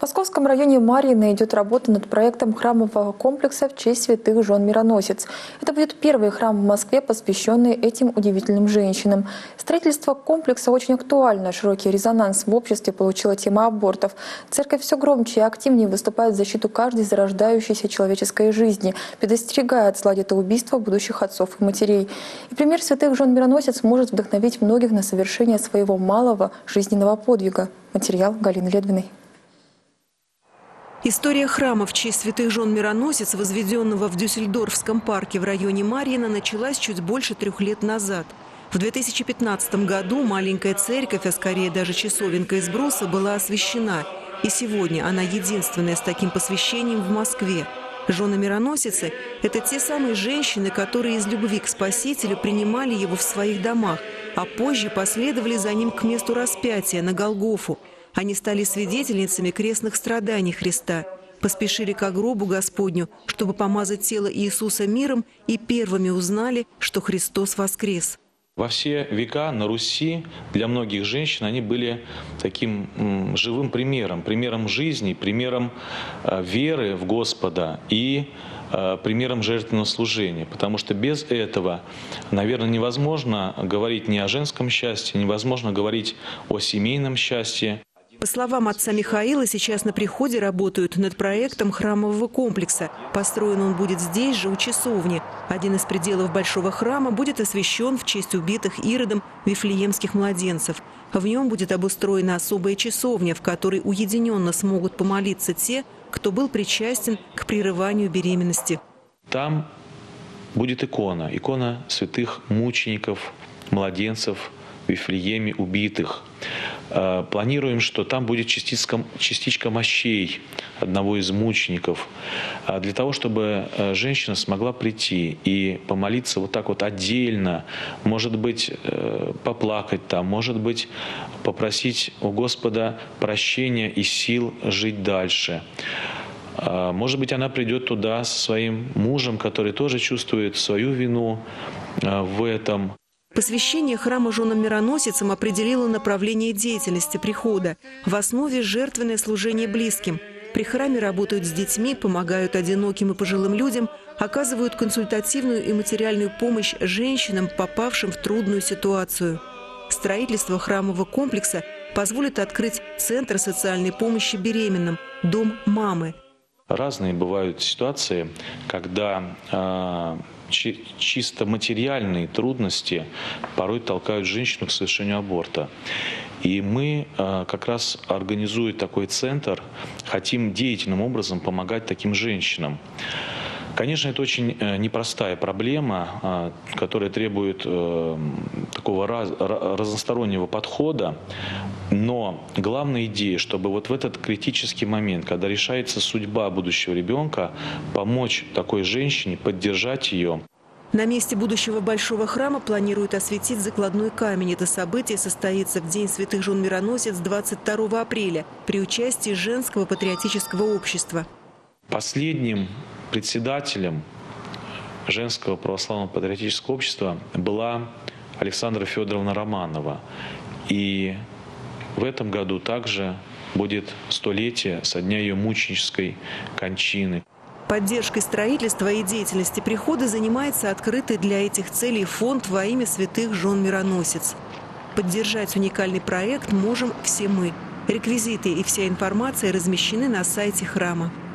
В Московском районе Марьино идет работа над проектом храмового комплекса в честь святых жен Мироносиц. Это будет первый храм в Москве, посвященный этим удивительным женщинам. Строительство комплекса очень актуально. Широкий резонанс в обществе получила тема абортов. Церковь все громче и активнее выступает в защиту каждой зарождающейся человеческой жизни, предостерегая от зла детоубийства будущих отцов и матерей. И пример святых жен Мироносиц может вдохновить многих на совершение своего малого жизненного подвига. Материал Галины Ледвиной. История храма в честь святых жен Мироносиц, возведенного в Дюссельдорфском парке в районе Марьино, началась чуть больше 3 лет назад. В 2015 году маленькая церковь, а скорее даже часовенка из бруса, была освящена. И сегодня она единственная с таким посвящением в Москве. Жены Мироносицы – это те самые женщины, которые из любви к Спасителю принимали его в своих домах, а позже последовали за ним к месту распятия на Голгофу. Они стали свидетельницами крестных страданий Христа, поспешили ко гробу Господню, чтобы помазать тело Иисуса миром, и первыми узнали, что Христос воскрес. Во все века на Руси для многих женщин они были таким живым примером жизни, примером веры в Господа и примером жертвенного служения. Потому что без этого, наверное, невозможно говорить ни о женском счастье, невозможно говорить о семейном счастье. По словам отца Михаила, сейчас на приходе работают над проектом храмового комплекса. Построен он будет здесь же, у часовни. Один из пределов большого храма будет освящен в честь убитых Иродом вифлеемских младенцев. В нем будет обустроена особая часовня, в которой уединенно смогут помолиться те, кто был причастен к прерыванию беременности. Там будет икона святых мучеников, младенцев в Вифлееме убитых. Планируем, что там будет частичка мощей одного из мучеников, для того, чтобы женщина смогла прийти и помолиться вот так вот отдельно, может быть, поплакать там, может быть, попросить у Господа прощения и сил жить дальше. Может быть, она придет туда со своим мужем, который тоже чувствует свою вину в этом. Посвящение храма женам Мироносицам определило направление деятельности прихода. В основе жертвенное служение близким. При храме работают с детьми, помогают одиноким и пожилым людям, оказывают консультативную и материальную помощь женщинам, попавшим в трудную ситуацию. Строительство храмового комплекса позволит открыть Центр социальной помощи беременным, Дом мамы. Разные бывают ситуации, когда чисто материальные трудности порой толкают женщину к совершению аборта. И мы как раз, организуя такой центр, хотим деятельным образом помогать таким женщинам. Конечно, это очень непростая проблема, которая требует такого разностороннего подхода, но главная идея, чтобы вот в этот критический момент, когда решается судьба будущего ребенка, помочь такой женщине, поддержать ее. На месте будущего большого храма планируют осветить закладной камень. Это событие состоится в День святых жен Мироносиц 22 апреля при участии Женского патриотического общества. Последним председателем Женского православного патриотического общества была Александра Федоровна Романова. И в этом году также будет 100-летие со дня ее мученической кончины. Поддержкой строительства и деятельности прихода занимается открытый для этих целей фонд во имя святых жен Мироносиц. Поддержать уникальный проект можем все мы. Реквизиты и вся информация размещены на сайте храма.